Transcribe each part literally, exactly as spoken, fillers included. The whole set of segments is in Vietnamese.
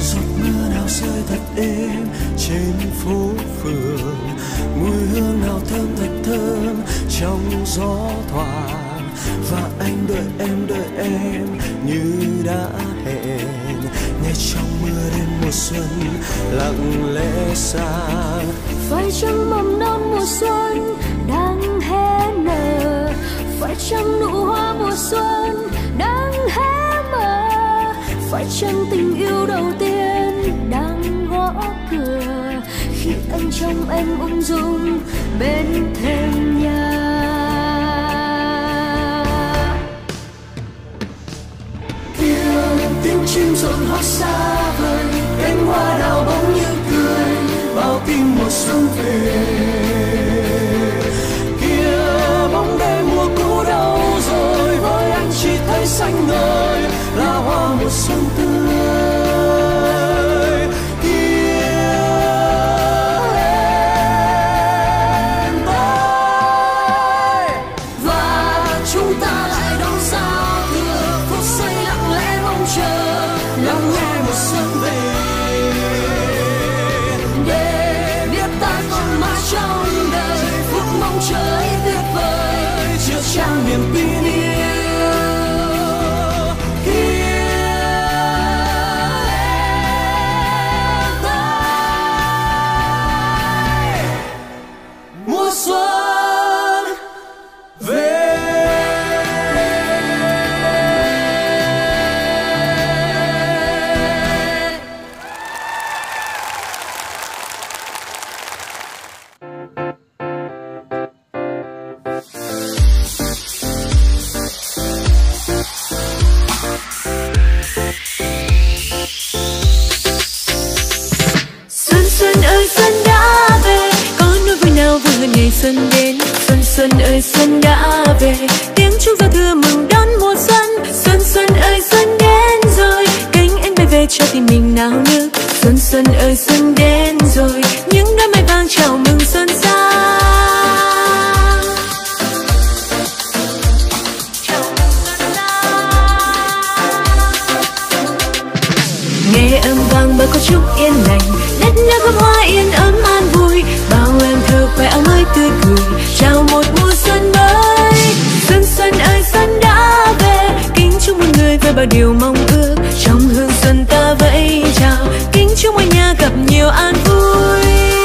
giọt mưa nào rơi thật êm trên phố phường, mùi hương nào thơm thật thơm trong gió thoảng. Và anh đợi em đợi em như đã hẹn, nghe trong mưa đêm mùa xuân lặng lẽ xa. Phải chăng mầm non mùa xuân đang hé nở, phải chăng nụ hoa mùa xuân đang hé mở, phải chăng tình yêu đầu tiên đang gõ cửa khi anh trong em ung dung bên thềm nhà. Tiếng chim rộn hót xa vời, cánh hoa đào bỗng như cười, bao tim mùa xuân về. Kia bóng đêm mùa cũ đâu rồi, với anh chỉ thấy xanh ngời là hoa mùa xuân tươi. Kia em tới và chúng ta lại đón giao thừa, phút giây lặng lẽ mong chờ, lắng nghe mùa xuân về. Để biết ta còn mãi trong đời phút mong chờ ấy tuyệt vời, chứa chan niềm tin yêu. Xuân đến, xuân xuân ơi xuân đã về, tiếng chuông giao thừa mừng đón mùa xuân. Xuân xuân ơi xuân đến rồi, cánh én bay về cho tim mình nao nức. Xuân xuân ơi xuân đến rồi, những đám mây vàng chào mừng xuân sang. Chào mừng xuân sang. Nghe âm vang bao câu chúc yên lành, đất nước gấm hoa yên ấm an vui, bao em thơ khoe áo mới tươi cười, chào một mùa xuân mới. Xuân xuân ơi xuân đã về, kính chúc mọi người với bao điều mong ước, trong hương xuân ta vẫy chào, kính chúc mọi nhà gặp nhiều an vui.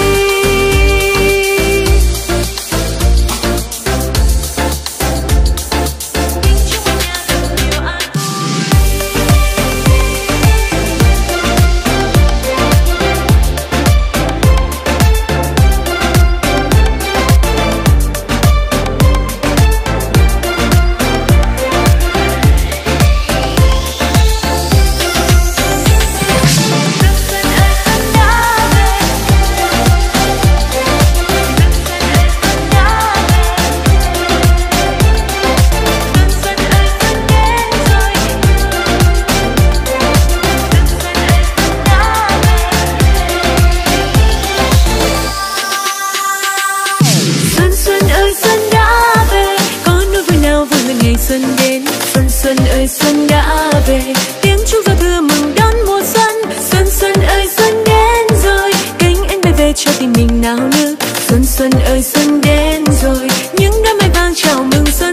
Xuân đến, xuân xuân ơi xuân đã về, tiếng chuông giao thừa mừng đón mùa xuân. Xuân xuân ơi xuân đến rồi, cánh én bay về cho tim mình nao nức. Xuân xuân ơi xuân đến rồi, những đám mây vàng chào mừng xuân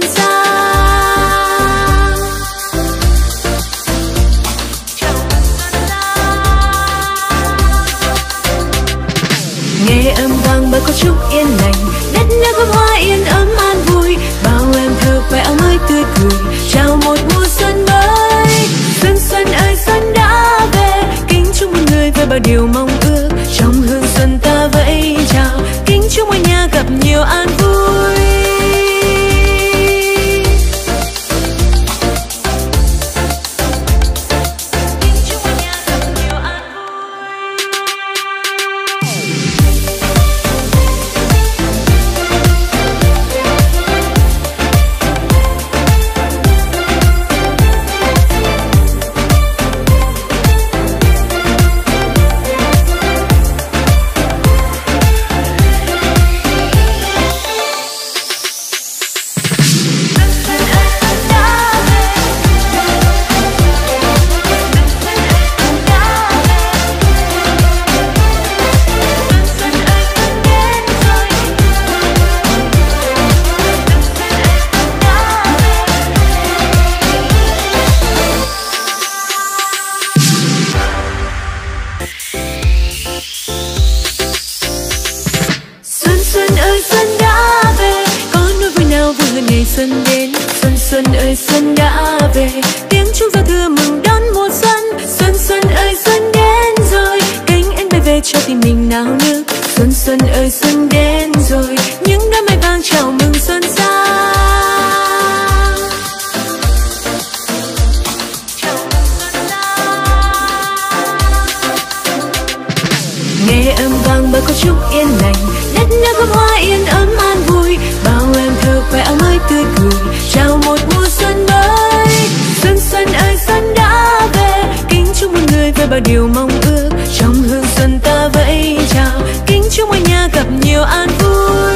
sang. Chào mừng xuân sang. Nghe âm vang bao câu chúc yên lành, đất nước gấm hoa yên ấm an vui, bao em thơ khoe áo mới tươi cười, chào một mùa xuân mới. Xuân xuân ơi xuân đã về, kính chúc mọi người với bao điều mong ước, trong hương xuân ta vẫy chào, kính chúc mọi nhà gặp nhiều an vui. xuân đến, xuân xuân ơi xuân đã về, tiếng chuông giao thừa mừng đón mùa xuân. Xuân xuân ơi xuân đến rồi, cánh én bay về cho tim mình nao nức. Xuân xuân ơi xuân đến rồi, những đám mây vàng chào mừng xuân sang. Nghe âm vang bao câu chúc yên lành, đất nước gấm hoa yên ấm an vui, bao em thơ khoe áo mới tươi cười, chào một mùa xuân mới. Xuân xuân ơi xuân đã về, kính chúc mọi người với bao điều mong ước, trong hương xuân ta vẫy chào, kính chúc mọi nhà gặp nhiều an vui.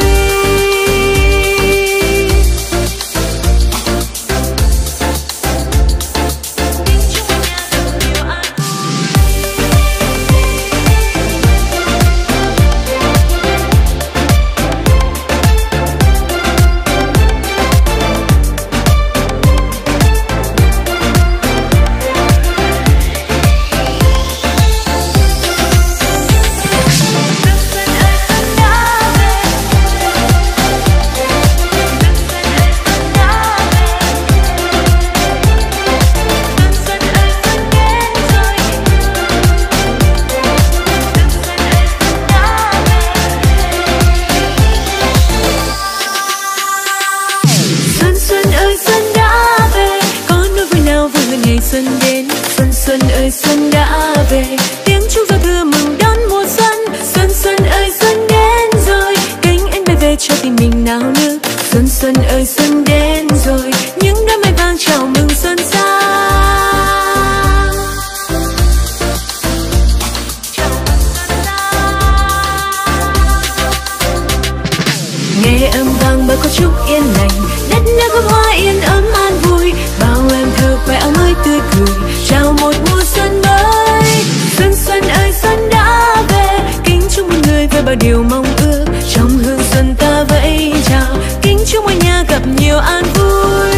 Xuân đến, xuân xuân ơi xuân đã về, tiếng chuông giao thừa mừng đón mùa xuân. Xuân xuân ơi xuân đến rồi, cánh én bay về cho tim mình nao nức. Xuân xuân ơi xuân đến rồi, những đám mây vàng chào mừng xuân sang. Nghe âm vang bao câu chúc yên lành, đất nước gấm hoa yên ấm an vui, bao em thơ khoe áo mới tươi cười, chào một mùa xuân mới. Xuân xuân ơi xuân đã về, kính chúc mọi người với bao điều mong ước, trong hương xuân ta vẫy chào, kính chúc mọi nhà gặp nhiều an vui.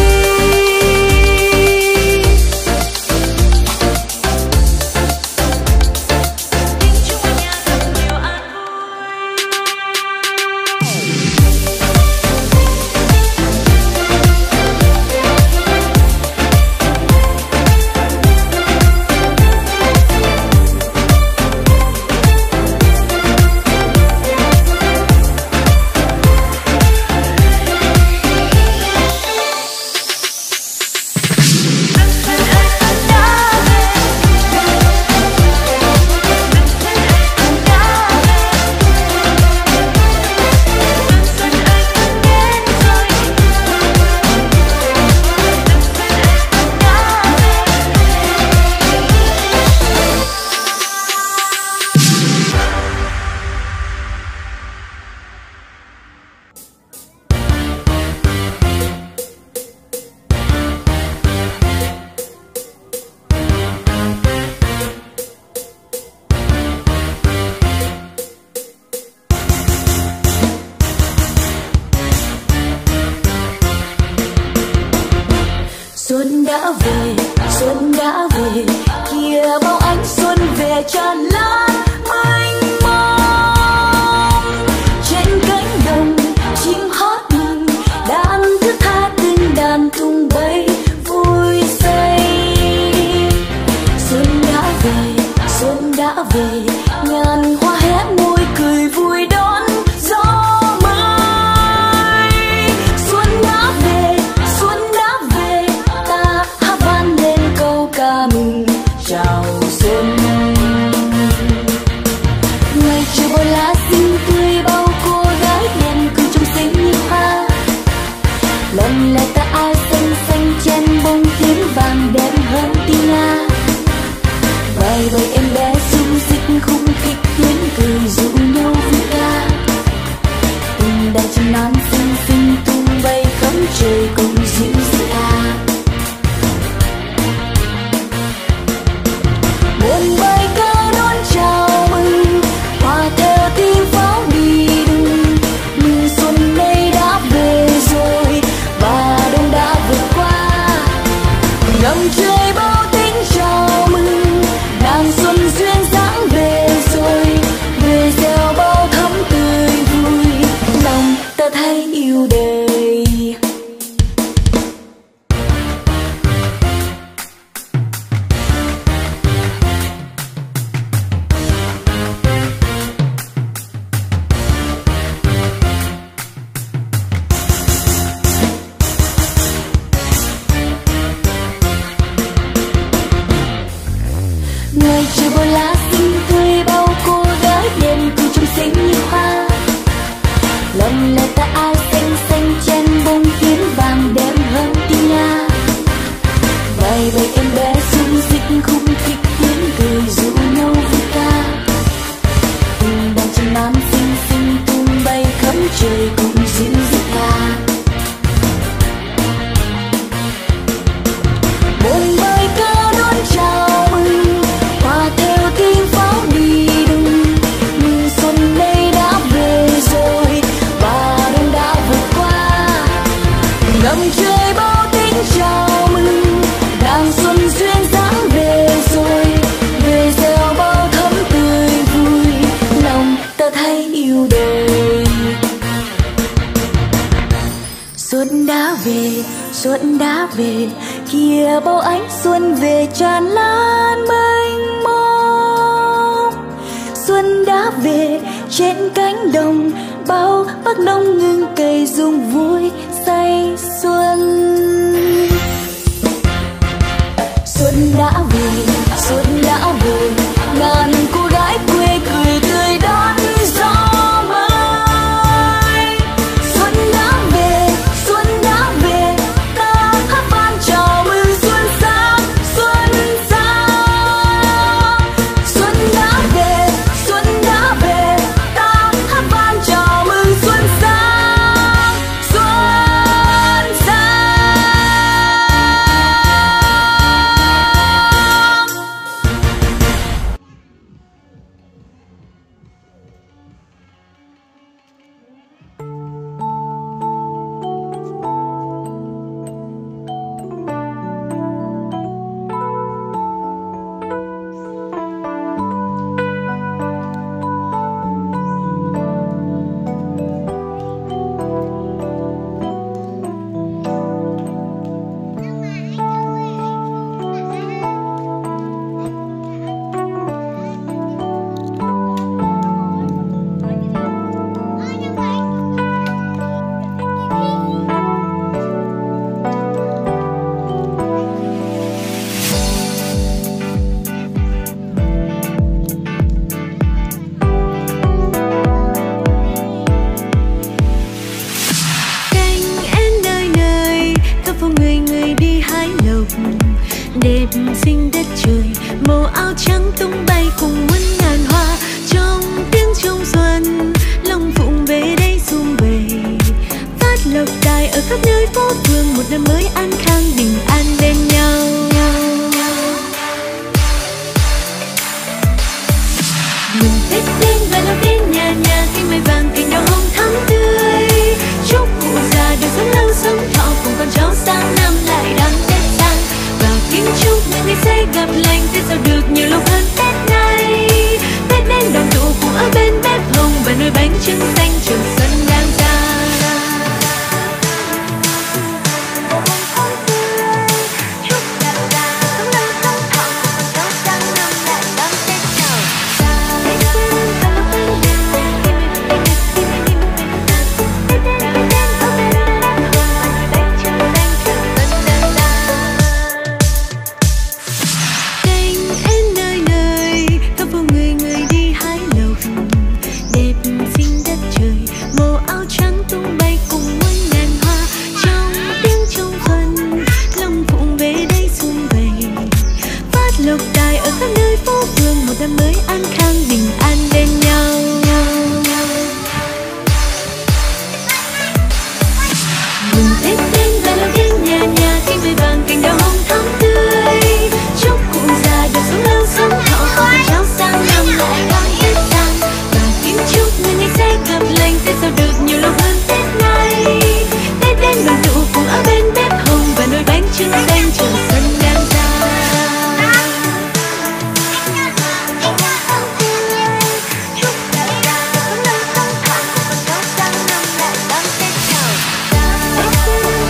Xuân đã về, xuân đã về, kìa bao ánh xuân về tràn lan mênh mông. Trên cánh đồng chim hót mừng, đàn thức tha từng đàn tung bay vui say. Xuân đã về, xuân đã về, ngàn hoa hé môi cười vui đón gió mới. Xuân đã về, xuân đã về, ta hát vang lên câu ca mừng chào xuân. Ngày trời bao lá xinh tươi, bao cô gái đèn cười trong xinh như hoa. Lần là ta áo xanh xanh chen bông tím vàng đẹp hơn tiếng Nga. Vài bầy em bé rung rích khung khích tiếng cười dụ nhau vui ca. Từng đàn chim non xinh xinh tung bay khắp trời cùng dịu dịu ca. xuân đã về, kìa bao ánh xuân về tràn lan mênh mông. Xuân đã về trên cánh đồng, bao bác nông ngưng cây rung vui say xuân. Xuân đã về, xuân đã về, ngàn cô gái quê cười tươi đón gió mới. Xuân đã về, xuân đã về, ta hát vang chào mừng xuân sang, xuân sang. Xuân đã về, xuân đã về, ta hát vang chào mừng xuân sang, xuân sang. Đẹp xinh đất trời, màu áo trắng tung bay cùng muôn ngàn hoa. Trong tiếng chuông xuân, lòng phụng về đây sum vầy, phát lộc tài ở khắp nơi phố phường. Một năm mới an khang bình an bên nhau. Mừng Tết đến và lâu đến nhà nhà, khi mai vàng cành đào hồng thắm tươi. Chúc cụ già được sống lâu sống thọ, cùng con cháu sang năm lại đón Tết sang. Và kính chúc những ngày sẽ gặp lành, Tết sao được nhiều lúc hơn Tết này. Tết đến đoàn tụ cùng ở bên bếp hồng, và nồi bánh trưng xanh trường xuân đang ra. Chúc già già sống lâu sống thọ, cùng con cháu sang năm lại đón Tết chào. Tết đến và lúc đến nhà nhà, khi mình về Tết, khi mình đi một mình ta. Tết đến Tết đến ở bên bếp hồng, và nồi bánh trưng xanh trường xuân đang ra. Lộc tài ở khắp nơi phố phường, một năm mới an khang bình an bên nhau. Mừng Tết đến và lâu đến nhà nhà, khi mai vàng cành đào hồng thắm tươi. Chúc cụ già được sống lâu sống thọ, cùng con cháu sang năm lại đón Tết sang. Và kính chúc người ngày sẽ gặp lành, Tết sao được nhiều lâu hơn Tết này. Tết đến đoàn tụ cùng ở bên bếp hồng, và nồi bánh trưng xanh trường xuân đang ra. Hãy subscribe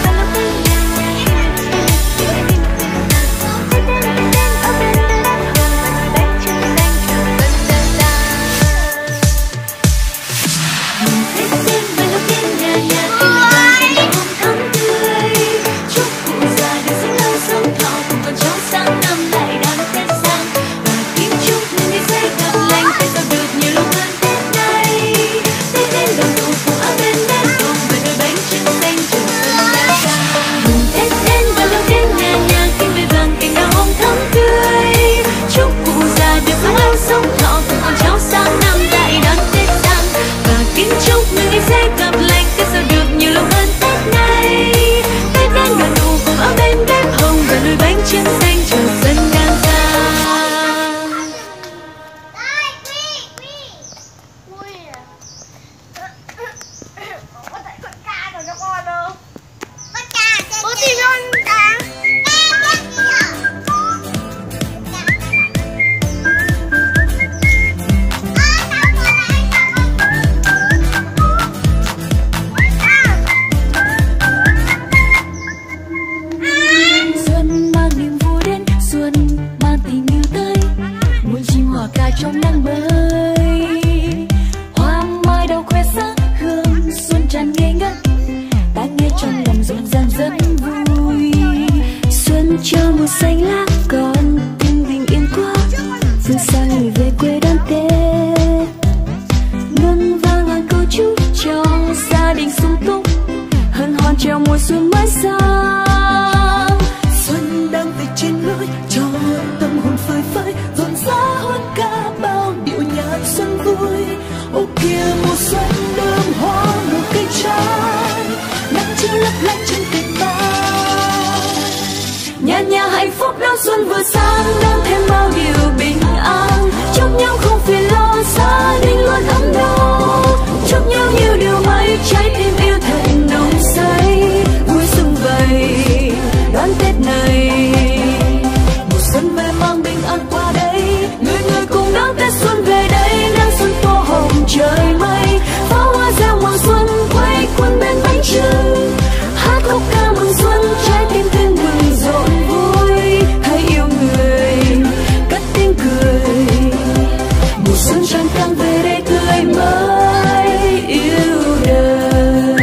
hoa cài trong nắng mới. Hoa mai đào khoe sắc hương xuân tràn ngây ngất, ta nghe trong lòng rộn ràng rất vui. Xuân cho mùa xanh lá còn tình bình yên quá, phương xa người về quê đón Tết. Ngân vang ngàn câu chúc cho gia đình sung túc, hân hoan chào mùa xuân mới sang. Xuân đang về trên lối cho tâm hồn phơi phới, rộn rã hơn cả bao điệu nhạc xuân vui. Ô kia mùa xuân đơm hoa mùa cây trái, nắng chiều lấp lánh trên cành mai. Nhà nhà hạnh phúc đón xuân vừa sang, đón thêm bao điều bình an. Chúc nhau không phiền lo, gia đình luôn ấm no. Chúc nhau nhiều điều may, trái tim yêu thật nồng say. Vui xuân vầy đón Tết này, mùa xuân về mang bình an qua đây. Người người cùng đón Tết xuân về đây, nắng xuân tô hồng trời mây. Pháo hoa reo mừng xuân quay quần bên bánh trưng, hát khúc ca mừng xuân trái tim thêm mừng rộn vui. Hãy yêu người cất tiếng cười, mùa xuân tràn càng về đây tươi mới yêu đời.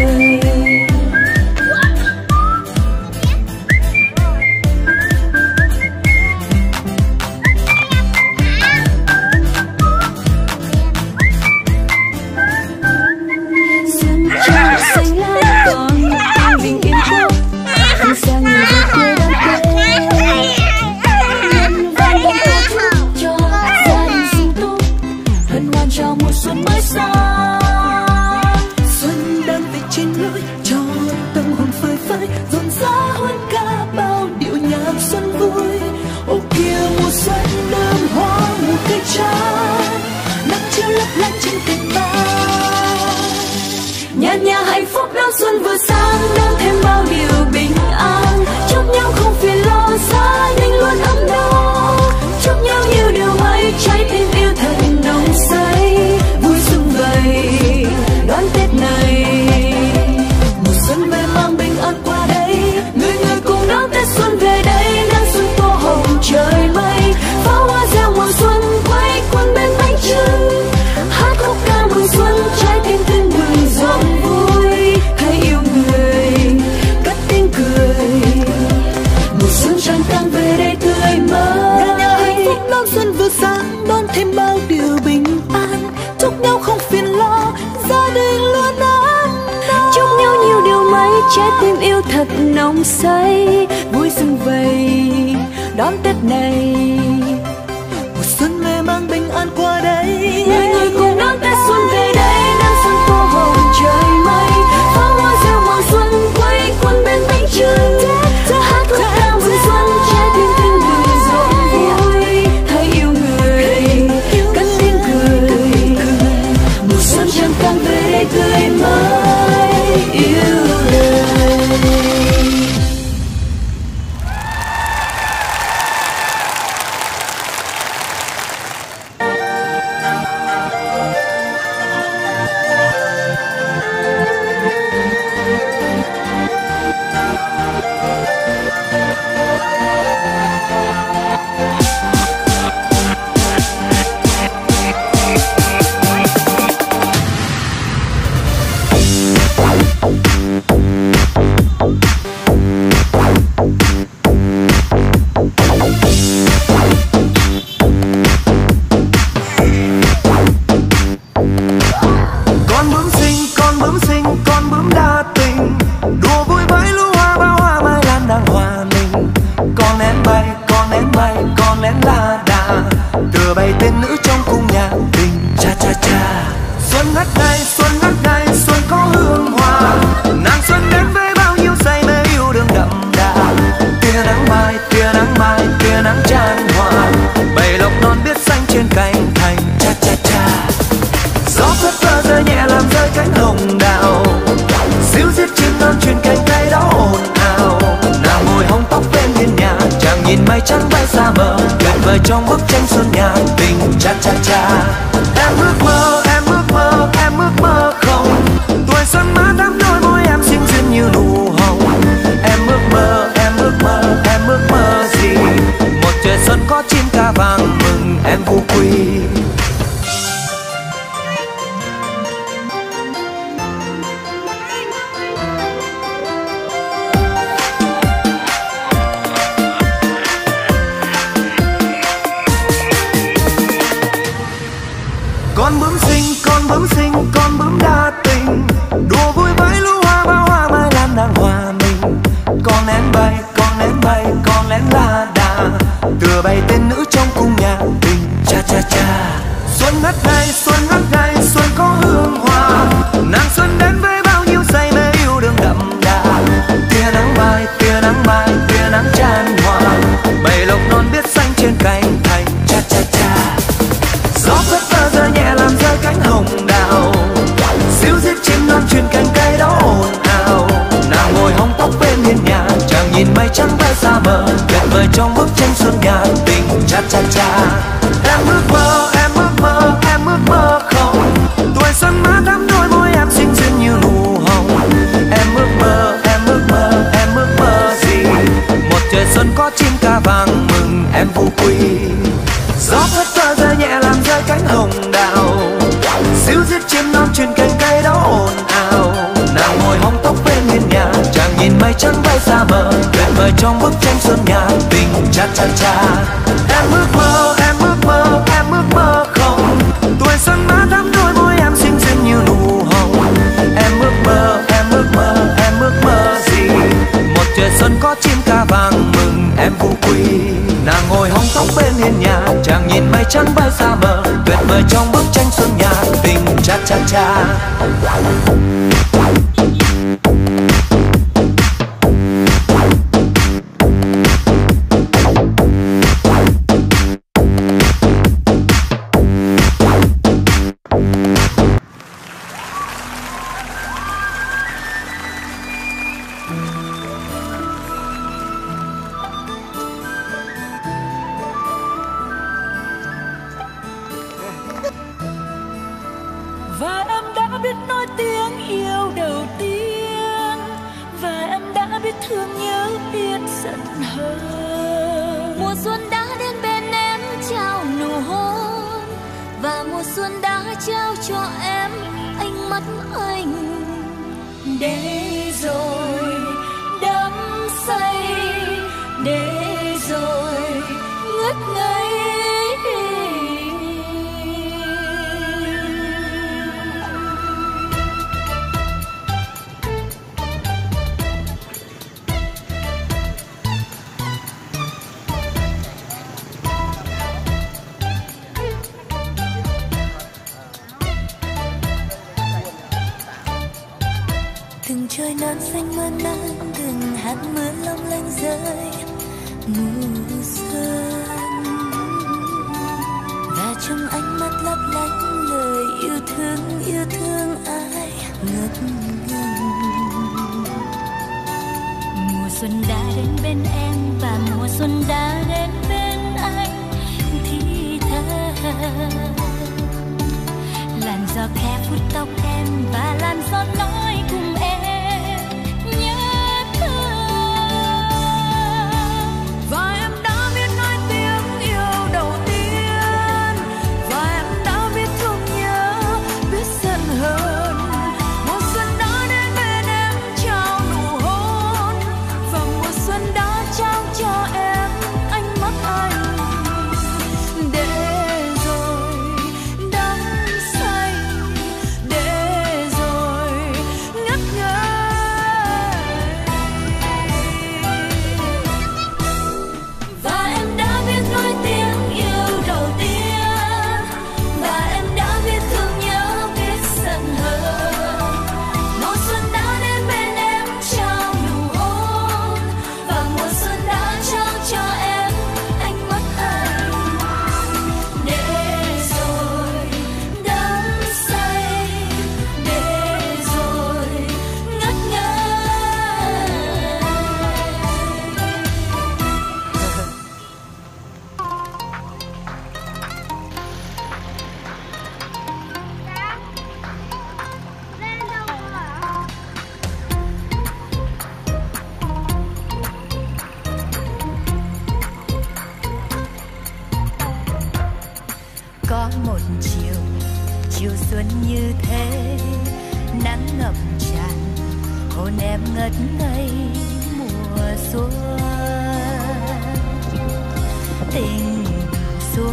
Xuân tràn xanh lá còn tình bình yên quá, phương xa người về quê đón Tết. Ngân vang ngàn câu chúc cho gia đình sung túc, hân hoan chào mùa xuân mới sang. Xuân đang về trên lối cho tâm hồn phơi phới, rộn rã hơn cả bao điệu nhạc xuân vui. Ô kia mùa xuân đơm hoa mùa cây trái, nắng chiều lấp lánh trên cành mai. Nhà nhà hạnh phúc đón xuân vừa sang, đón thêm bao điều bình an. Chúc nhau không phiền lo, gia đình luôn ấm no. Chúc nhau nhiều điều may, trái tim yêu thật nồng say. Vui xuân vầy đón Tết này, mùa xuân về mang bình an qua đây. Người người cùng đón Tết xuân về đây, nắng xuân tô hồng trời mây. Pháo hoa reo mừng xuân quay quần bên bánh trưng, hát khúc ca mừng xuân trái tim thêm mừng rộn vui. Hãy yêu người cất tiếng cười, mùa xuân tràn càng về đây tươi mới. Nhà nhà hạnh phúc đón xuân vừa sang, đón thêm bao điều bình an. Chúc nhau không phiền lo, gia đình luôn ấm no. Chúc nhau nhiều điều may, trái tim yêu thật nồng say. Vui xuân vầy đón Tết này, mùa xuân về mang bình an qua đây. Người người cùng đón Tết xuân về đây, nắng xuân tô hồng trời mây. Pháo hoa reo mừng xuân quay quần bên bánh trưng, hát khúc ca mừng xuân trái tim thêm mừng rộn vui. Hãy yêu người cất tiếng cười, mùa xuân tràn càng về đây tươi mới yêu đời. nhìn mây trắng bay xa mờ, tuyệt vời trong bức tranh xuân nhạc tình cha cha cha. Em ước mơ, em ước mơ, em ước mơ không, tuổi xuân má đắm đôi môi em xinh duyên như nụ hồng. Em ước mơ, em ước mơ, em ước mơ gì, một trời xuân có chim ca vàng mừng em vô quy. Con bướm xinh, con bướm xinh, con bướm đa tình, đùa vui với lũ hoa bao hoa mai lan đang hòa mình. Con lén bay, con lén bay, con lén la đà, tựa bay tên nữ trong cung nhạc tình. Cha cha cha, xuân ngất ngây, xuân ngất ngây, xuân có hương hoa. Nàng xuân đến với bao nhiêu say mê yêu đương đậm đà. Tia nắng mai, tia nắng mai, tia nắng chan hòa, bầy lộc non biết xanh trên cành thành. Cha cha cha, gió phất phơ rơi nhẹ làm rơi cánh hồng đào, xíu xiết chim non truyền cành cây đó ồn ào. Nàng ngồi hóng tóc bên hiên nhà, chàng nhìn mây trắng bay xa mờ, tuyệt vời trong bức tranh xuân nhạc tình. Cha cha cha, em ước mơ, em ước mơ, em ước mơ không, tuổi xuân má thắm đôi môi em xinh xinh như nụ hồng. Em ước mơ, em ước mơ, em ước mơ gì, một trời xuân có chim ca vàng mừng em vô quy. Gió phất phơ rơi nhẹ làm rơi cánh hồng đào, xíu xiết chim non truyền cành cây đó ồn ào. Nàng ngồi hóng tóc bên hiên nhà, chàng nhìn mây trắng bay xa mờ, tuyệt vời trong bức tranh xuân nhạc tình. Cha cha cha, em ước mơ, em ước mơ, em ước mơ không, tuổi xuân má thắm đôi môi em xinh xinh như nụ hồng. Em ước mơ, em ước mơ, em ước mơ gì, một trời xuân có chim ca vàng mừng em vô quy. Nàng ngồi hóng tóc bên hiên nhà, chàng nhìn mây trắng bay xa mờ, tuyệt vời trong bức tranh xuân nhạc tình. Cha cha cha, và em đã biết nói tiếng yêu đầu tiên, và em đã biết thương nhớ, biết giận hờn. Mùa xuân đã đến bên em trao nụ hôn, và mùa xuân đã trao cho em ánh mắt anh. Để rồi đắm say, để rồi ngất ngây. Từng trời non xanh mơn man, từng hạt mưa long lanh rơi mùa xuân, và trong ánh mắt lấp lánh lời yêu thương, yêu thương ai ngập ngừng. Mùa xuân đã đến bên em, và mùa xuân đã đến bên anh thì thầm. Làn gió khẽ vuốt tóc em, và làn gió nói cùng em nhớ thương. Và em đã biết nói tiếng yêu đầu tiên, và em đã biết thương nhớ, biết giận hờn. Mùa xuân đã đến bên em trao nụ hôn, và mùa xuân đã trao cho em ánh mắt anh. Có một chiều, chiều xuân như thế, nắng ngập tràn, hồn em ngất ngây mùa xuân. Tình xuân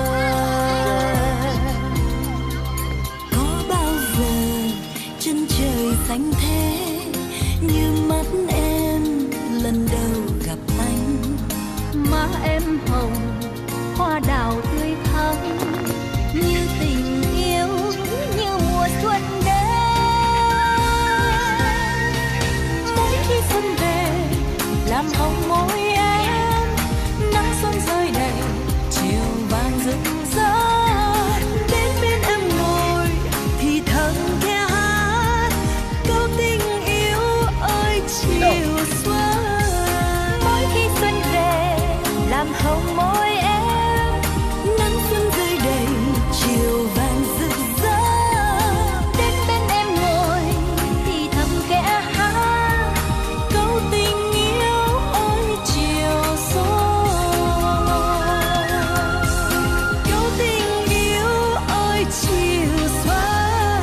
có bao giờ chân trời xanh thế như mắt em lần đầu gặp anh. Má em hồng, hoa đào tươi thắm, như tình yêu như mùa xuân đến. Mỗi khi xuân về làm hồng môi em, nắng xuân rơi đầy chiều vàng rực rỡ. Đến bên em ngồi thì thầm khe hát câu tình yêu ơi chiều xuân. Mỗi khi xuân về làm hồng môi em, nắng xuân rơi đầy chiều vàng rực rỡ. Đến bên em ngồi thì thầm khẽ hát câu tình yêu ôi chiều xuân. Câu tình yêu ôi chiều xuân.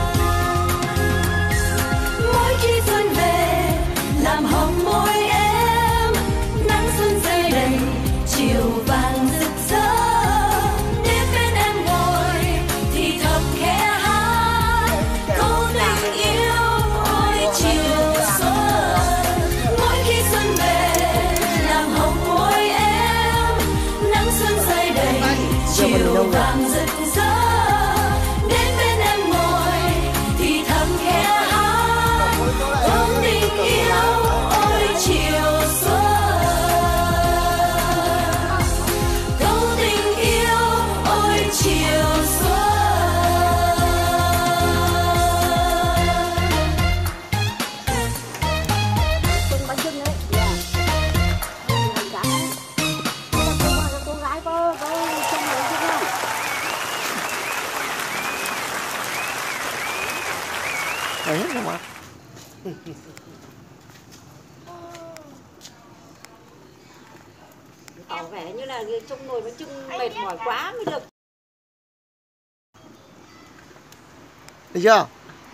Mỗi khi xuân về làm hồng môi em, nắng xuân rơi đầy chiều vàng rực rỡ. Đến bên em ngồi thì thầm khẽ hát câu tình yêu ôi chiều xuân. Mỗi khi xuân về làm hồng môi em, nắng xuân rơi đầy chiều vàng rực rỡ. Đến bên em ngồi thì thầm khẽ hát câu tình yêu ôi chiều xuân. Câu tình yêu ôi chiều xuân. Tung bánh trưng đấy. Dạ. Con gái. Con gái có có trông bánh trưng không? Đấy hết rồi mà. Tỏ vẻ như là trông nồi bánh trưng mệt mỏi quá mới được. Được chưa?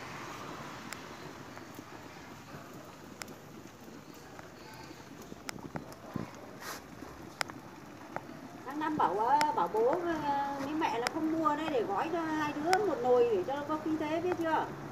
Tháng năm bảo bảo bố với mẹ là không mua đấy để gói cho hai đứa một nồi để cho nó có kinh tế biết chưa?